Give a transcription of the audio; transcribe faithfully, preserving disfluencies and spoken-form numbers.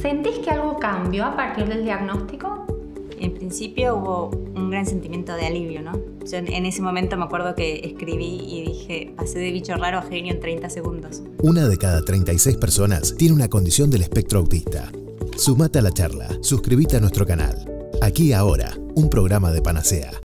¿Sentís que algo cambió a partir del diagnóstico? En principio hubo un gran sentimiento de alivio, ¿no? Yo en, en ese momento me acuerdo que escribí y dije, pasé de bicho raro a genio en treinta segundos. Una de cada treinta y seis personas tiene una condición del espectro autista. Sumate a la charla, suscríbete a nuestro canal. Aquí Ahora, un programa de Panacea.